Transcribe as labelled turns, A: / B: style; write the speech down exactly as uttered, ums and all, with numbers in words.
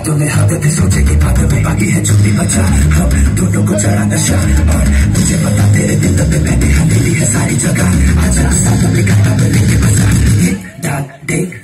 A: बातों में हद थे, सोचे की बातों में बाकी है चुप्पी बचा। हम दोनों को चढ़ा नशा और मुझे पता तेरे दिल में मैंने हथेली है सारी जगह। आजा साथ में काटा लेके मजा, हिट डाल दे